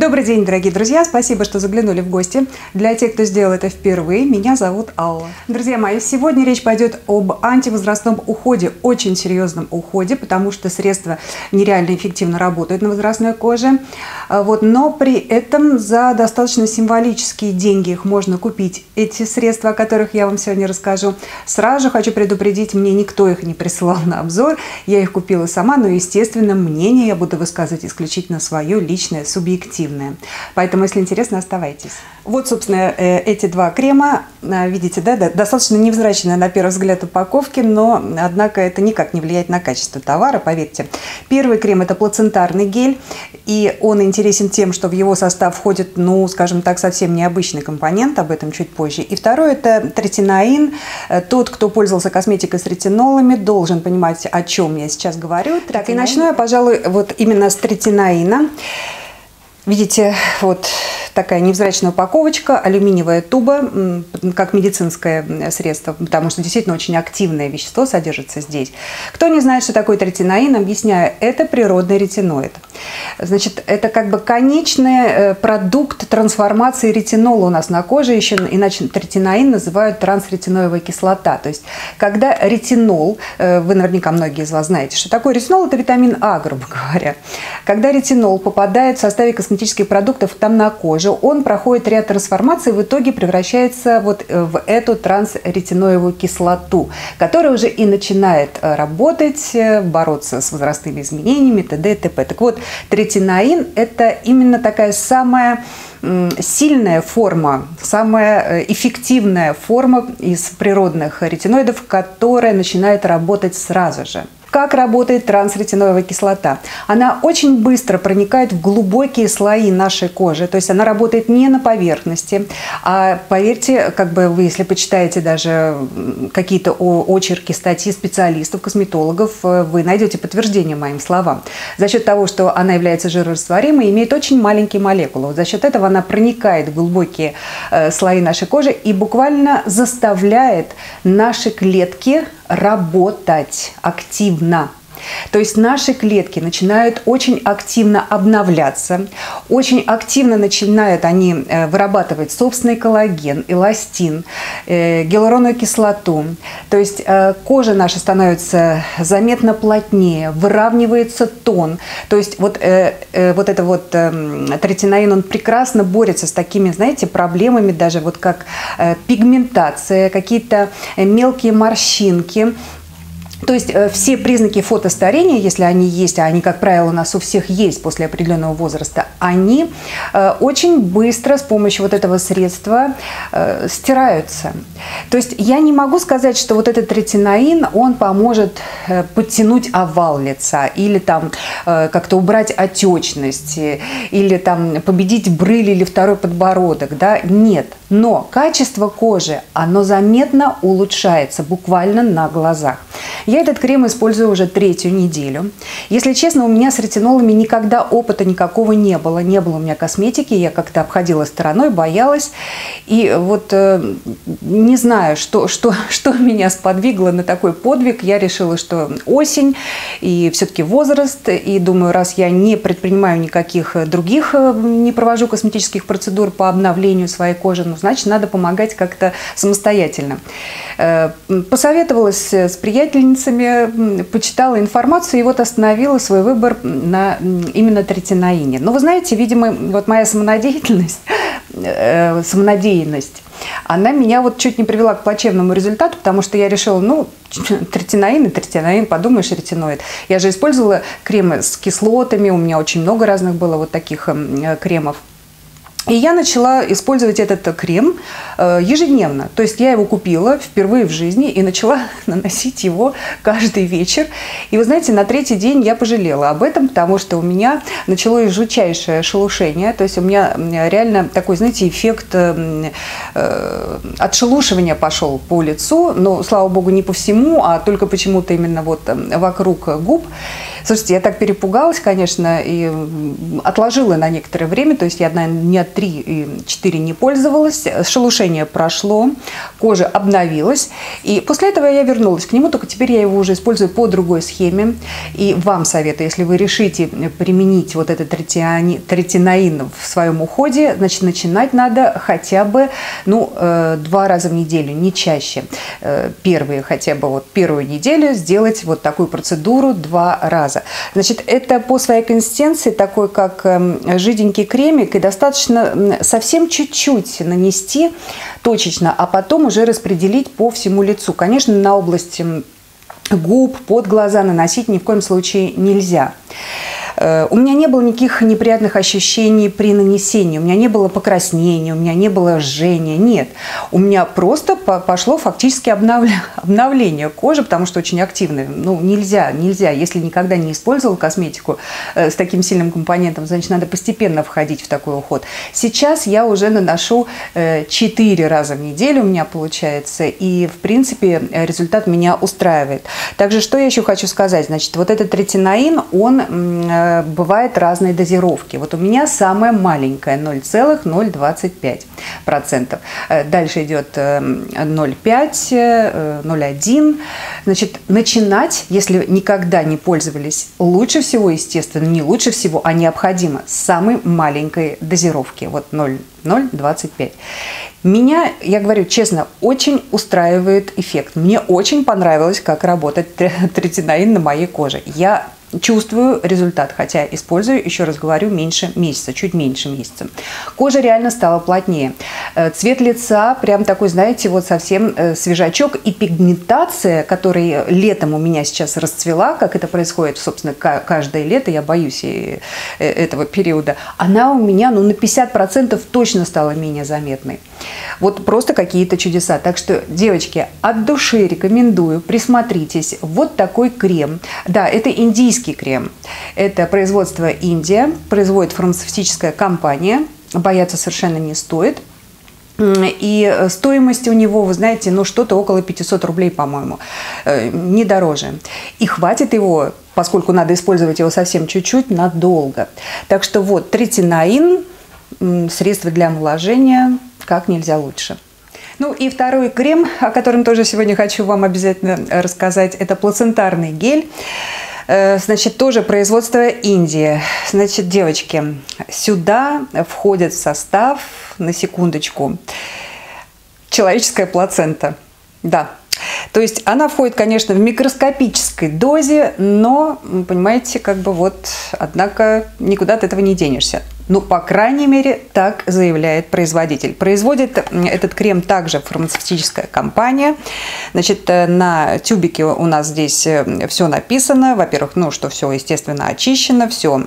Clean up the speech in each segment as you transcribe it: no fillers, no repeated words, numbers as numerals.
Добрый день, дорогие друзья! Спасибо, что заглянули в гости. Для тех, кто сделал это впервые, меня зовут Алла. Друзья мои, сегодня речь пойдет об антивозрастном уходе, очень серьезном уходе, потому что средства нереально эффективно работают на возрастной коже. Но при этом за достаточно символические деньги их можно купить. Эти средства, о которых я вам сегодня расскажу. Сразу же хочу предупредить, мне никто их не присылал на обзор. Я их купила сама, но, естественно, мнение я буду высказывать исключительно свое, личное, субъективное. Поэтому, если интересно, оставайтесь. Вот, собственно, эти два крема. Видите, да, достаточно невзрачная на первый взгляд упаковки, но, однако, это никак не влияет на качество товара, поверьте. Первый крем – это плацентарный гель, и он интересен тем, что в его состав входит, скажем так, совсем необычный компонент, об этом чуть позже. И второй – это третинаин. Тот, кто пользовался косметикой с ретинолами, должен понимать, о чем я сейчас говорю. Так, и начну я, пожалуй, вот именно с третинаина. Видите, вот такая невзрачная упаковочка, алюминиевая туба, как медицинское средство, потому что действительно очень активное вещество содержится здесь. Кто не знает, что такое третинаин, объясняю, это природный ретиноид. Значит, это как бы конечный продукт трансформации ретинола у нас на коже, еще иначе третинаин называют трансретиноевая кислота. То есть, когда ретинол, вы наверняка многие из вас знаете, что такое ретинол, это витамин А, грубо говоря. Когда ретинол попадает в составе косметических продуктов там на коже, он проходит ряд трансформаций, в итоге превращается вот в эту трансретиноевую кислоту, которая уже и начинает работать, бороться с возрастными изменениями, т.д. и т.п. Так вот, третинаин – это именно такая самая сильная форма, самая эффективная форма из природных ретиноидов, которая начинает работать сразу же. Как работает трансретиноевая кислота? Она очень быстро проникает в глубокие слои нашей кожи, то есть она работает не на поверхности, а поверьте, как бы вы, если почитаете даже какие-то очерки, статьи специалистов, косметологов, вы найдете подтверждение моим словам. За счет того, что она является жирорастворимой, имеет очень маленькие молекулы. Вот за счет этого она проникает в глубокие слои нашей кожи и буквально заставляет наши клетки работать активно. То есть наши клетки начинают очень активно обновляться, очень активно начинают они вырабатывать собственный коллаген, эластин, гиалуроновую кислоту. То есть кожа наша становится заметно плотнее, выравнивается тон. То есть третинаин, он прекрасно борется с такими, знаете, проблемами, даже вот как пигментация, какие-то мелкие морщинки. То есть все признаки фотостарения, если они есть, а они, как правило, у нас у всех есть после определенного возраста, они очень быстро с помощью вот этого средства стираются. То есть я не могу сказать, что вот этот третинаин, он поможет подтянуть овал лица или там как-то убрать отечность, или там победить брыль или второй подбородок, да? Нет. Но качество кожи, оно заметно улучшается буквально на глазах. Я этот крем использую уже 3-ю неделю. Если честно, у меня с ретинолами никогда опыта никакого не было. Не было у меня косметики, я как-то обходила стороной, боялась. И вот не знаю, что меня сподвигло на такой подвиг. Я решила, что осень и все-таки возраст. И думаю, раз я не предпринимаю никаких других, не провожу косметических процедур по обновлению своей кожи, значит, надо помогать как-то самостоятельно. Посоветовалась с приятельницей, почитала информацию и вот остановила свой выбор на именно третинаине. Но вы знаете, видимо, вот моя самонадеянность, она меня вот чуть не привела к плачевному результату, потому что я решила, третинаин, подумаешь, ретиноид. Я же использовала кремы с кислотами, у меня очень много разных было вот таких кремов. И я начала использовать этот крем ежедневно. То есть я его купила впервые в жизни и начала наносить его каждый вечер. И вы знаете, на 3-й день я пожалела об этом, потому что у меня началось жутчайшее шелушение. То есть у меня реально такой, знаете, эффект отшелушивания пошел по лицу. Но, слава богу, не по всему, а только почему-то именно вот вокруг губ. Слушайте, я так перепугалась, конечно, и отложила на некоторое время. То есть я, наверное, 3 и 4 не пользовалась, шелушение прошло, кожа обновилась. И после этого я вернулась к нему, только теперь я его уже использую по другой схеме. И вам советую, если вы решите применить вот этот третинаин в своем уходе, значит, начинать надо хотя бы 2 раза в неделю, не чаще. Хотя бы вот первую неделю сделать вот такую процедуру 2 раза. Значит, это по своей консистенции такой, как жиденький кремик, и достаточно совсем чуть-чуть нанести точечно, а потом уже распределить по всему лицу. Конечно, на область губ, под глаза наносить ни в коем случае нельзя. У меня не было никаких неприятных ощущений при нанесении, у меня не было покраснения, у меня не было жжения, нет. У меня просто пошло фактически обновление кожи, потому что очень активное. Нельзя, если никогда не использовал косметику с таким сильным компонентом, значит, надо постепенно входить в такой уход. Сейчас я уже наношу 4 раза в неделю, у меня получается, и, в принципе, результат меня устраивает. Также, что я еще хочу сказать, значит, вот этот ретинаин, он бывает разной дозировки. Вот у меня самая маленькая 0,025%. Дальше идет 0,5, 0,1. Значит, начинать, если никогда не пользовались, лучше всего, естественно, не лучше всего, а необходимо с самой маленькой дозировки. Вот 0,025. Меня, я говорю честно, очень устраивает эффект. Мне очень понравилось, как работает третинаин на моей коже. Я чувствую результат, хотя использую, еще раз говорю, меньше месяца, чуть меньше месяца. Кожа реально стала плотнее. Цвет лица прям такой, знаете, вот совсем свежачок. И пигментация, которая летом у меня сейчас расцвела, как это происходит, собственно, каждое лето, я боюсь этого периода, она у меня на 50% точно стала менее заметной. Вот просто какие-то чудеса. Так что, девочки, от души рекомендую, присмотритесь. Вот такой крем. Да, это индийский крем. Это производство Индия, производит фармацевтическая компания. Бояться совершенно не стоит. И стоимость у него, вы знаете, что-то около 500 рублей, по-моему, не дороже. И хватит его, поскольку надо использовать его совсем чуть-чуть, надолго. Так что вот третинаин, средство для омоложения, как нельзя лучше. И второй крем, о котором тоже сегодня хочу вам обязательно рассказать, это плацентарный гель. Значит, тоже производство Индии. Значит, девочки, сюда входит в состав, на секундочку, человеческая плацента. Да. То есть она входит, конечно, в микроскопической дозе, но, понимаете, однако никуда от этого не денешься. По крайней мере, так заявляет производитель. Производит этот крем также фармацевтическая компания. Значит, на тюбике у нас здесь все написано. Во-первых, что все, естественно, очищено, все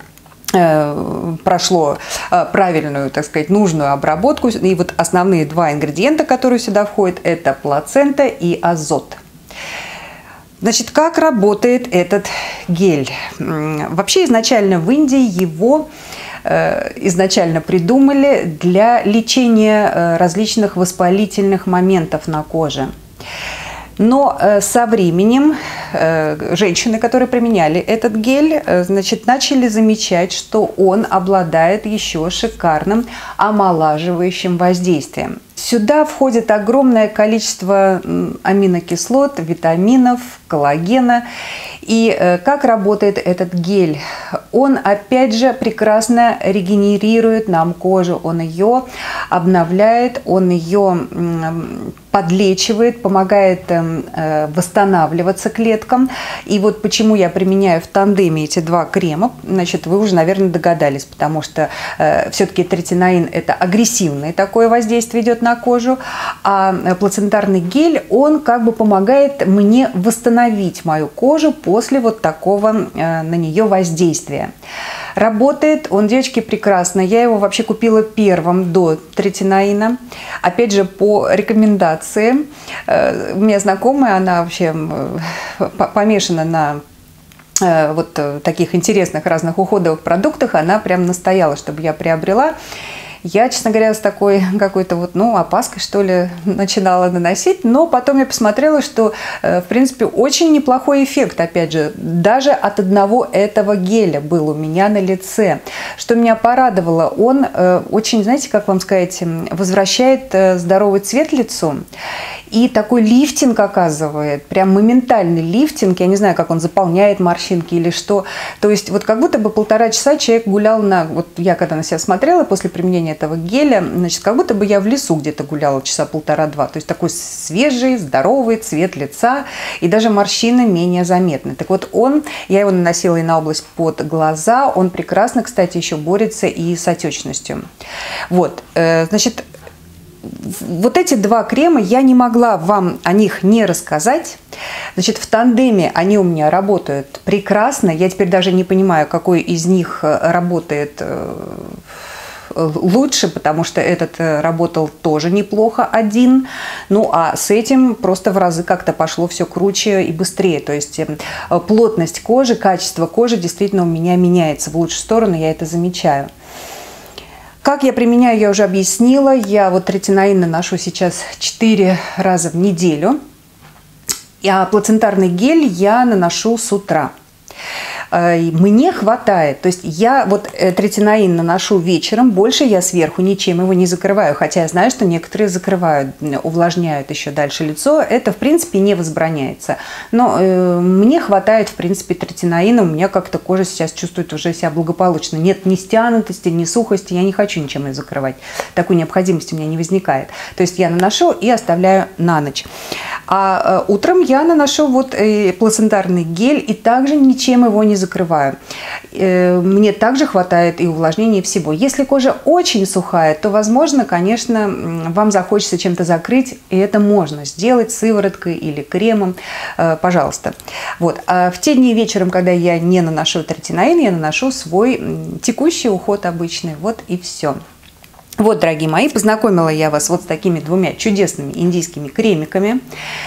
прошло правильную, так сказать, нужную обработку. И вот основные 2 ингредиента, которые сюда входят, это плацента и азот. Значит, как работает этот гель? Вообще, изначально в Индии его изначально придумали для лечения различных воспалительных моментов на коже. Но со временем женщины, которые применяли этот гель, начали замечать, что он обладает еще шикарным омолаживающим воздействием. Сюда входит огромное количество аминокислот, витаминов, коллагена. И как работает этот гель? Он, опять же, прекрасно регенерирует нам кожу, он ее обновляет, он ее подлечивает, помогает восстанавливаться клеткам. И вот почему я применяю в тандеме эти 2 крема, значит, вы уже, наверное, догадались, потому что все-таки третинаин – это агрессивное такое воздействие идет на кожу, а плацентарный гель, он помогает мне восстановить мою кожу после вот такого на нее воздействия. Работает он, девочки, прекрасно. Я его вообще купила первым до третинаина. Опять же, по рекомендации. У меня знакомая, она вообще помешана на вот таких интересных разных уходовых продуктах. Она прям настояла, чтобы я приобрела. Я, честно говоря, с такой какой-то вот, опаской, что ли, начинала наносить, но потом я посмотрела, что, в принципе, очень неплохой эффект, опять же, даже от одного этого геля был у меня на лице. Что меня порадовало, он очень, знаете, как вам сказать, возвращает здоровый цвет лицу. И такой лифтинг оказывает, прям моментальный лифтинг, я не знаю, как он заполняет морщинки или что. То есть вот как будто бы 1,5 часа человек гулял вот я когда на себя смотрела после применения этого геля, значит, как будто бы я в лесу где-то гуляла часа 1,5-2. То есть такой свежий, здоровый цвет лица, и даже морщины менее заметны. Так вот я его наносила и на область под глаза, он прекрасно, кстати, еще борется и с отечностью. Вот, значит, вот эти два крема я не могла вам о них не рассказать. Значит, в тандеме они у меня работают прекрасно. Я теперь даже не понимаю, какой из них работает лучше, потому что этот работал тоже неплохо один. Ну, а с этим просто в разы как-то пошло все круче и быстрее. То есть плотность кожи, качество кожи действительно у меня меняется в лучшую сторону, я это замечаю. Как я применяю, я уже объяснила. Я вот ретиноин наношу сейчас 4 раза в неделю. А плацентарный гель я наношу с утра. Мне хватает, то есть я вот ретиноин наношу вечером, больше я сверху ничем его не закрываю, хотя я знаю, что некоторые закрывают, увлажняют еще дальше лицо, это в принципе не возбраняется, но мне хватает в принципе ретиноина, у меня как-то кожа сейчас чувствует уже себя благополучно, нет ни стянутости, ни сухости, я не хочу ничем ее закрывать, такой необходимости у меня не возникает, то есть я наношу и оставляю на ночь. А утром я наношу вот плацентарный гель и также ничем его не закрываю. Мне также хватает и увлажнения, и всего. Если кожа очень сухая, то, возможно, конечно, вам захочется чем-то закрыть, и это можно сделать сывороткой или кремом, пожалуйста. Вот. А в те дни вечером, когда я не наношу ретиноин, я наношу свой текущий уход обычный. Вот и все. Вот, дорогие мои, познакомила я вас вот с такими двумя чудесными индийскими кремиками.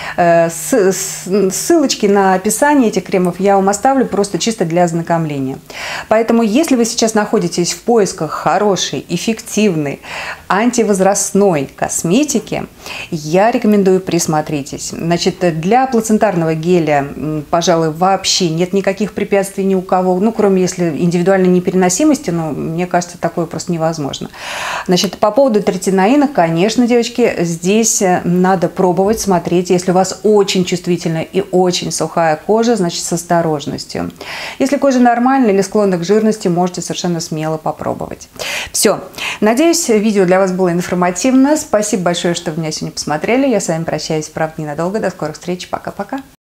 Ссылочки на описание этих кремов я вам оставлю просто чисто для ознакомления. Поэтому, если вы сейчас находитесь в поисках хорошей, эффективной, антивозрастной косметики, я рекомендую присмотритесь. Значит, для плацентарного геля, пожалуй, вообще нет никаких препятствий ни у кого, ну, кроме если индивидуальной непереносимости, но мне кажется, такое просто невозможно. Значит, по поводу ретиноина, конечно, девочки, здесь надо пробовать, смотреть. Если у вас очень чувствительная и очень сухая кожа, значит, с осторожностью. Если кожа нормальная или склонна к жирности, можете совершенно смело попробовать. Все. Надеюсь, видео для вас было информативно. Спасибо большое, что вы меня сегодня посмотрели. Я с вами прощаюсь, правда, ненадолго. До скорых встреч. Пока-пока.